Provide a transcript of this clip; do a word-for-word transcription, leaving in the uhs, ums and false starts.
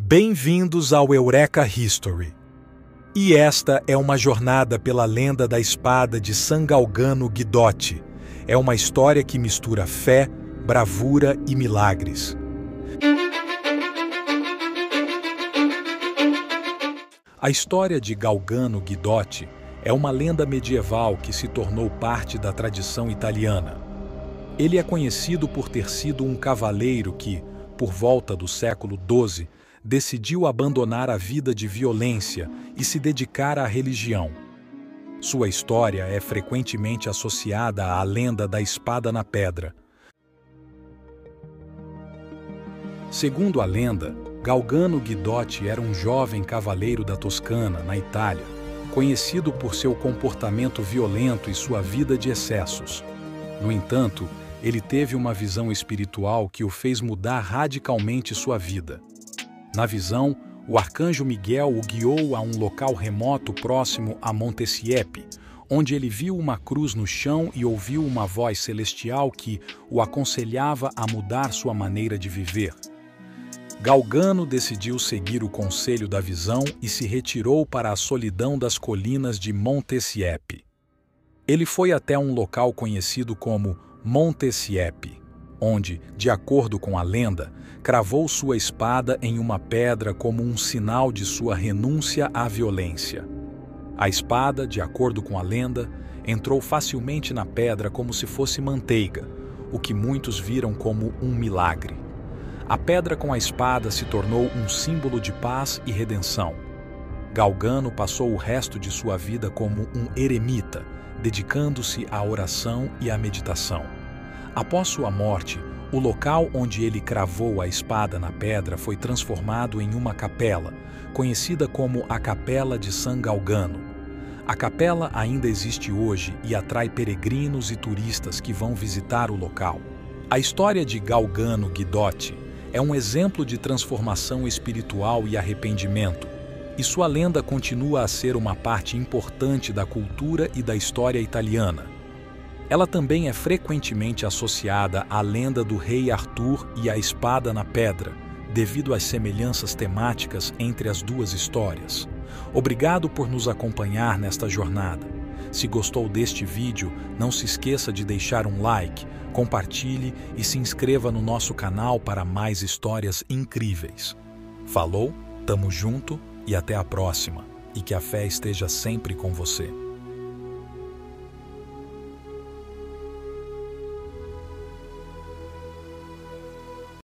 Bem-vindos ao Eureka History. E esta é uma jornada pela lenda da espada de San Galgano Guidotti. É uma história que mistura fé, bravura e milagres. A história de Galgano Guidotti é uma lenda medieval que se tornou parte da tradição italiana. Ele é conhecido por ter sido um cavaleiro que, por volta do século doze, decidiu abandonar a vida de violência e se dedicar à religião. Sua história é frequentemente associada à lenda da espada na pedra. Segundo a lenda, Galgano Guidotti era um jovem cavaleiro da Toscana, na Itália, conhecido por seu comportamento violento e sua vida de excessos. No entanto, ele teve uma visão espiritual que o fez mudar radicalmente sua vida. Na visão, o arcanjo Miguel o guiou a um local remoto próximo a Monte Siepi, onde ele viu uma cruz no chão e ouviu uma voz celestial que o aconselhava a mudar sua maneira de viver. Galgano decidiu seguir o conselho da visão e se retirou para a solidão das colinas de Monte Siepi. Ele foi até um local conhecido como Monte Siepi, onde, de acordo com a lenda, cravou sua espada em uma pedra como um sinal de sua renúncia à violência. A espada, de acordo com a lenda, entrou facilmente na pedra como se fosse manteiga, o que muitos viram como um milagre. A pedra com a espada se tornou um símbolo de paz e redenção. Galgano passou o resto de sua vida como um eremita, dedicando-se à oração e à meditação. Após sua morte, o local onde ele cravou a espada na pedra foi transformado em uma capela, conhecida como a Capela de San Galgano. A capela ainda existe hoje e atrai peregrinos e turistas que vão visitar o local. A história de Galgano Guidotti é um exemplo de transformação espiritual e arrependimento, e sua lenda continua a ser uma parte importante da cultura e da história italiana. Ela também é frequentemente associada à lenda do rei Arthur e a espada na pedra, devido às semelhanças temáticas entre as duas histórias. Obrigado por nos acompanhar nesta jornada. Se gostou deste vídeo, não se esqueça de deixar um like, compartilhe e se inscreva no nosso canal para mais histórias incríveis. Falou, tamo junto e até a próxima. E que a fé esteja sempre com você.